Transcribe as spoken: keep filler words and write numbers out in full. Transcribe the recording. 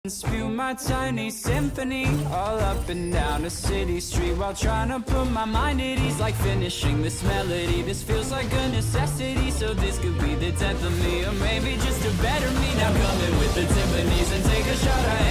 Spew my tiny symphony all up and down a city street while trying to put my mind at ease, like finishing this melody. This feels like a necessity, so this could be the death of me, or maybe just a better me. Now come in with the timpanis and take a shot at